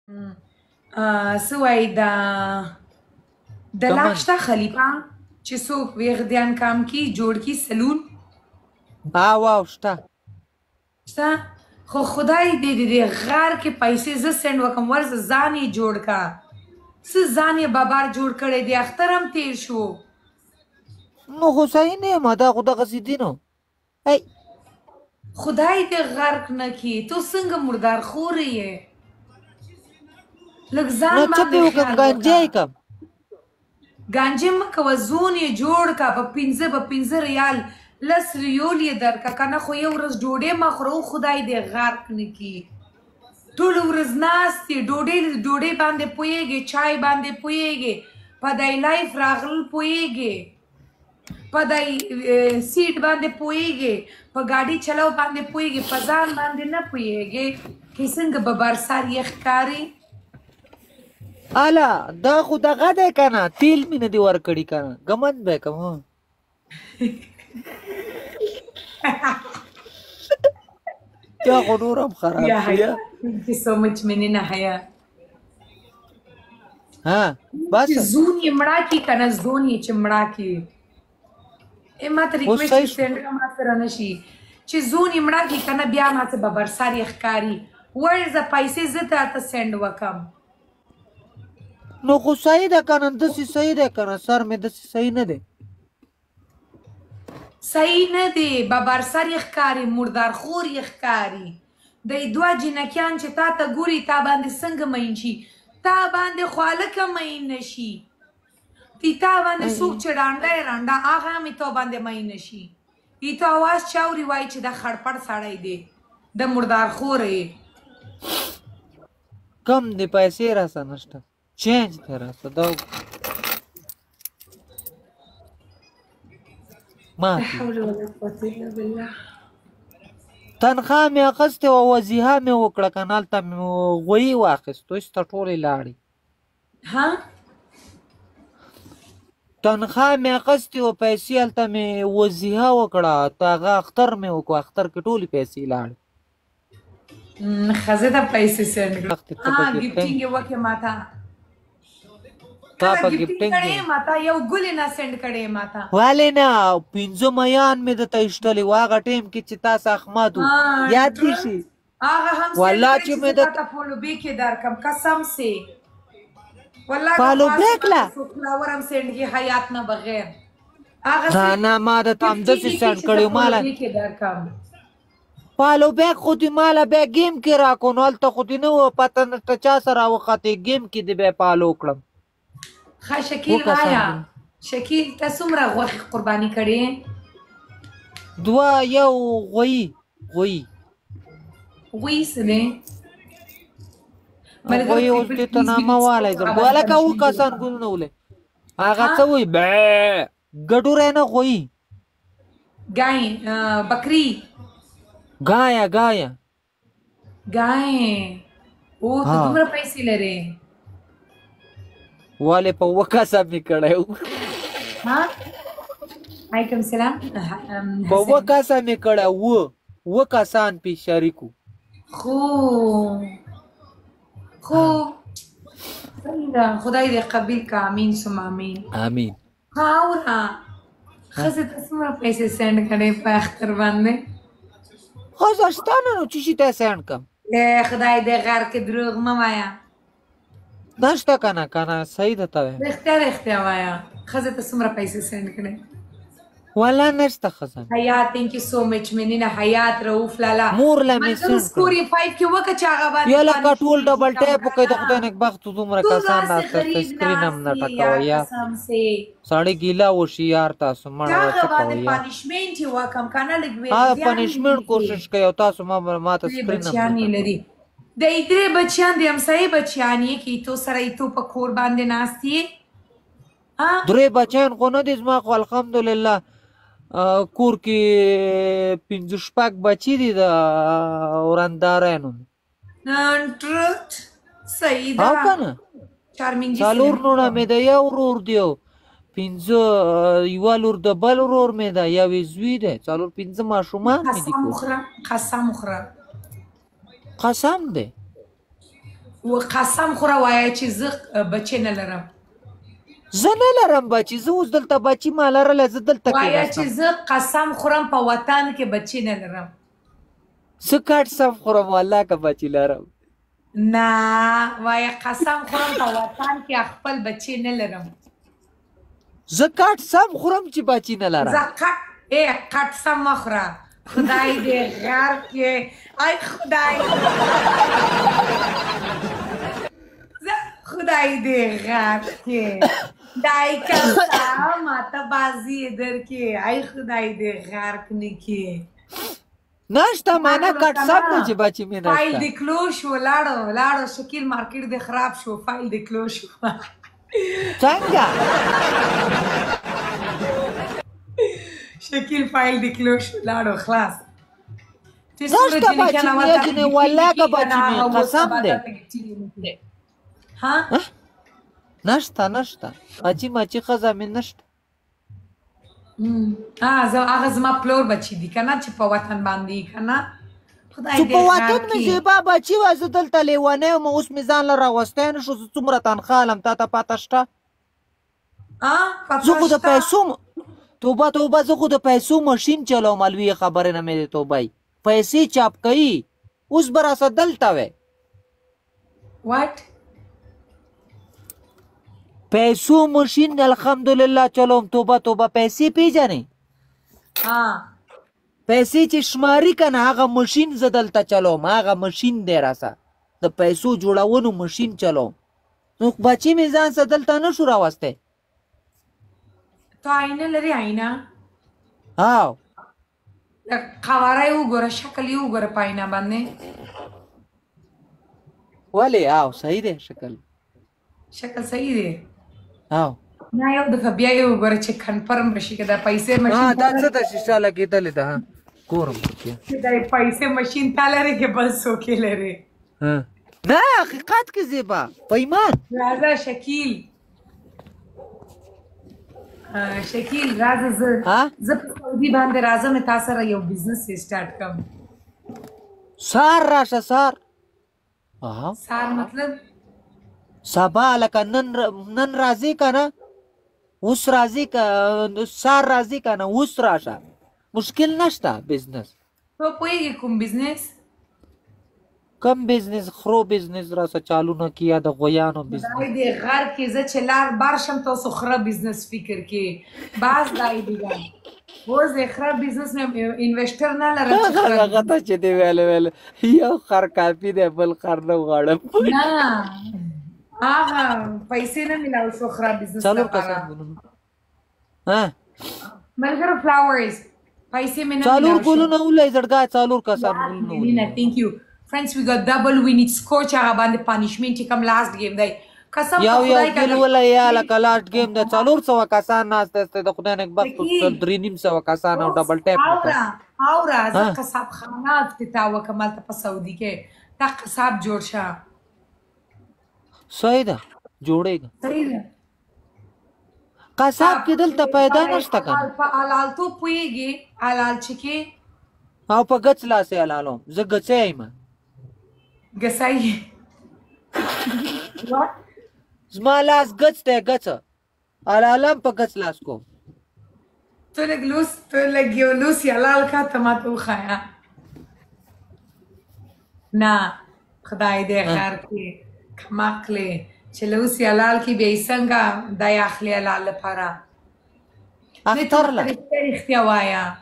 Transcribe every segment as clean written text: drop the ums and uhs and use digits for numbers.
څه وایي د لاک کمن شته خلیفه چې څوک ویغدیان کام کی جوړ کی سلون واو شته شته خو خدای دې د غار کې پیسې زه سینډ وکم ورځ ځان یې جوړ کا څه ځان یې بابار جوړ کړی دی اختر هم تیر شو نو خو صحیح نه یم دا خو دغسې دي نو ای خدای دې غرق نه کړي تو څنګه مردار خورې یې لږ ځان نو څه پې باندې وکړم خیال ګانجې وکړه یې کړم ګانجې مه کوه زون یې جوړ کا په 15 ریال 10 ریول یې درکه که نه خو یو ورځ ډوډۍ مه خوره خدای دې غرق نه کړي ټوله ورځ ناست یې ډوډۍ باندې پوهېږې چای باندې پوهېږې په دی لایف راغلل پوهېږې په دی سیټ باندې پوهېږې په ګاډي چلو باندې پوهېږې په ځان باندې نه پوهېږې که څنګه به برسار یې ښکاري اله دا خو دغه دی که نه تیل مې نه دي ورکړي که نه ګمند به یې کړم یا خو نور هم خراب یا شو حیا thank you so much مننه حیا ها بس چې زون یې مړه کړي که نه زون یې چې مړه کړي ما ته اوس ریکویسټ صحیح چې شو سینډ ما سره نه شي چې زون یې مړه کړي که نه بیا ماته به برسار یې ښکاري ورځه پیسې زه درته سینډ وکم نو خو صحیح ده که نه داسې صحیح دی که نه سر مې داسې صحیح نه دی صحیح نه دی به برسر یې ښکاري مردارخور یې ښکاري دی دوه جنکیان چې تا ته ګوري تا باندې څنګه مین شي تا باندې خو هلکه مین نه شي تا باندې څوک چې ړانډه یې ړانډه هغه هم تا باندې مین نه شي تو اواز چاوري وایي چې دا خړپړ سړی دی د مردارخور یې کم دی پیسې راسه نشته چینج دی راسه دا لا حول ولا قوة الا بالله تنخواه مې اخیستې وه وظیفه مې وکړه که نه هلته مې غویي واخیست اوس ته ټولې لاړې ها تنخواه مې اخیستې وه پیسې هلته مې وظیفه وکړه ته هغه اختر مې وکړو اختر کې ټولې پیسې لاړې ښځه ته پیسې سینډ کړه وخت ته پکې ګفټینګ یې وکړې ماته تا کله په ګفټینګ ګفټینګ کړې ماته یو ګل یې نه سینډ کړې ماته ولې نه 5 میان مې درته ایښتلې وه هغه ټایم کې چې تاسو احمد و یاد دې شي هغه هم والله چې مې زه تا فالو بیک یې درکم قسم سي والله فالو بیک لا فلاور هم سینډ کې حیات نه بغیر هغه نه ما درته همداسې سینډ کړی ماله فالو بیک خو دې ماله بیا ګیم کې راکړو نو هلته خو دې نه وه پته نشته چا سره راوختې ګیم کې دې بیا فالو کړم ښه شکیل وایا شکیل ته څومره غوښې قرباني کړې دوه یو غویي غویي څه دی غویي اوس دې ته نامه والی زه لکه اووه کسان ګلونه ولې هغه څه وایي ګډوری نه غویي ګای بکري ګایه ګایه ګای او ته دومره پیسې لرې والے په اووه کسه مې کړی و علیکم سلام په اووه کسه مې کړی اووه کسان پې شریک وو خو خدای دې قبول کا امین ثم امین امین اوره ښځې ته څومره پیسې سینډ کړې په اختر باندې ښځه شته نه نو څه شي ته سینډ کړم خدای دې غر کې دروغ مه وایه نشته که نه صحیح درته وایم رښتیا وایه ښځې ته څومره پیسې سینډ کړې والله نشته ښځه حیات تhank you so much مننه حیات رؤوف لالا مور له مې سینډ سکور یې 5 کې وکړه چې هغه باندې یا لکه ټول ډبل ټیپ وکړئ د خدای نېکبخت دومره کسان ناسته سکرین هم نه ټکوئ یا سړی ګیله وشي یار تاسو مړه څه کوئ پنشمنټ یې وکړم که نه لږ پنشمنټ کوشش کوئ او تاسو ما ته سکرین هم لري د درې بچیان د همسایې بچیان یې که تو سره تو په کور باندې ناست یې درې بچیان خو نه دي زما خو الحمدلله کور کې 5-6 بچي دي د ورندارانو صحیح ده او که نه څلور لوڼه مې ده یو ورور دی او 5 یوه لور د بل ورور مې ده یو یې زوی دی 4-5 ماشومان مې دي قسم وخوره قسم دی و قسم خوره وایه چې زه بچی نه لرم. زه نه لرم بچي، زه اوس دلته بچي ما لرلی، زه دلته وایه چې کېناستم. زه قسم خورم په وطن کې بچی نه لرم. زه کټ سم خورم والله که بچي لرم. نه وایه قسم خورم په وطن کې خپل بچی نه لرم. زه کټ سم خورم چې بچي نه لرم. زه قټ سم مه خوره، خدای دې غر کې. ای خدای خدای دې غر کې دای کسا ماته بازی درکې. ای خدای دې غرق نکې. نشته مانه کټ سم نه چې بچي مې نشته. فایل دې کلوز شو، لاړو شکیل مارکیټ دې خراب شو، فایل دې کلوز شو. څنګه شکیل فایل دې کلوز شو، لاړو خلاص. نشته بچي مې جنې والله که بچي مې قسم دی. ها نشته بچي مچي ښځه مې نشته. هغه زما پلور بچی دي کنه چې په وطن باندې کنه. خدای چې دې په وطن مې زیبا بچي وه، زه دلته لیونی وم، اوس مې ځان له راوستی نه شو. زه څومره تنخوا علم تا ته پته شته؟ زه خو د پیسو توبه زه خو د پیسو ماشین چلوم. الویې خبرې نه مې د توبه پیسې چاپ کوي. اوس به راسه دلته وی واټ پیسو ماشین الحمدلله چلوم. توبه پیسې پیژنې؟ پیسې چې شماري کنه هغه ماشین زه دلته چلوم. هغه ماشین دی راسه د پیسو جوړونو ماشین چلوم. نو بچي مې ځان سه دلته نه شو راوستی. تو آینه لري؟ آینه هاو قواره یې وګوره، شکل یې وګوره په آینه باندې. ولې؟ هاو صحیح دی شکل صحیح دی. هاو نه یو دفعه بیا یې وګوره چې کنفرم بشي که دا پیسې ماشین دا څه د شیشه لګېدلې ده ګورم چې دا پیسې ماشین تا لري که بل څوک یې لري. نه حقیقت کې زیبا په ایمان. راځه شکیل راځه زه په سعودي باندې راځم تا سره یو بزنس سټارټ کوم. سار راشه سار مطلب سبا لکه نن راځي که نه اوس راځي که سار راځي که نه اوس راشه، مشکل نشته. بزنس تو پوهېږې کوم بزنس؟ کم بزنس؟ خرو بزنس راسه چالو نه کی یا د غویانو بزنس؟ خدای دې غر کې زه چې لار بار شم تاسو خره بزنس فکر کې باز دای دیګا. اوس د خره بزنس مې انویسټر نه لرم چې هغه ته چې دی ویل یو خر کافي دی بل خر نه غواړم. نه هغه پیسې نه میلاو شو خره بزنس لپاره. ملګرو فلاورز پیسې مې نه څلور ګلونه ولې زړګا څلور کسان ګلونه. Thank you friends, we got double. we need scorch هغه باندې punishment چې کوم last game دی. قسم یو ګل ولا یا لکه لاست گیم د 400 کسان ناست د خدای نه بخت 300 کسان او ډبل ټیپ. اورا زه قصاب خانه افتتاح وکمل ته په سعودي کې تا قصاب جوړ شه. صحیح ده جوړېږي. صحیح ده قصاب کې دلته پیدا نشته کنه. په حلال تو پوهېږي حلال چې کې او په ګچ لاسې حلالوم. زه ګڅی یم ګسای زما لاس ګچ دی ګڅ حلالم په ګچ لاس کوم. تو لږ یو لوس حلال کا ته ما ته وښایه. نه خدای دې خیر کړي کماقلې چې لوس حلال کې بیا یې څنګه دا یې اخلي حلال لپاره. اختر له رښتیا وایه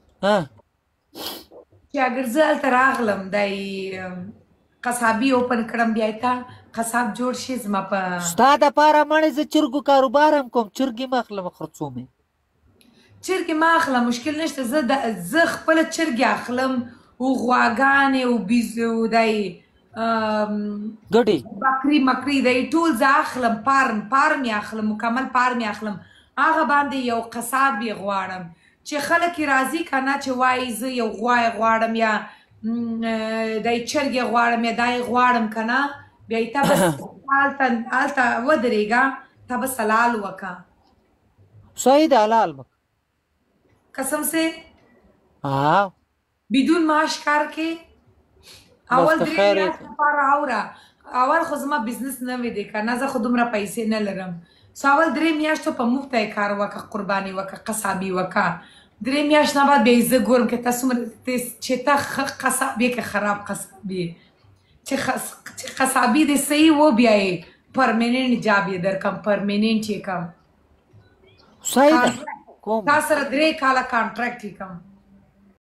چې اگر زه هلته راغلم دی قصابي اوپن کړم بیا یې تا قصاب جوړ شي زما په ستا دپاره مړې زه چرګو کاروبار هم کوم. چرګې مه اخلم خرڅو مې. چرګې ما اخلم مشکل نشته. زه خپله چرګې اخلم او غواګانې او بیزو دی ګډې بکري مکري دی ټول زه اخلم. پارم یې اخلم مکمل پارم یې اخلم. هغه باندې یو قصاب یې غواړم چې خلک یې راځي که نه چې وایي زه یو غوا یې غواړم یا دی چرګې غواړم یا دا یې غواړم که نه بیا یې تا بس هلته ودرېږه تا بس حلال وکړه. صحیح ده حلال وکړه قسم سے بدون معاش کار کې اول 3 میاشتې لپاره اوره اول خو زما بزنس نوی دی که نه زه خو دومره پیسې نه لرم سو اول 3 میاشتو په مفته یې کار وکړه قرباني وکړه قصابي وکړه 3 میاشت نه بعد بیا یې زه ګورم که ته څومره چې ته ښه قصاب یې که خراب قصاب یې چې قصابي دې صحیح و بیا یې پرمننټ جاب یې درکم پرمننټ یې کم صحیح ده کوم تا سره 3 کاله کانټراکټ یې کم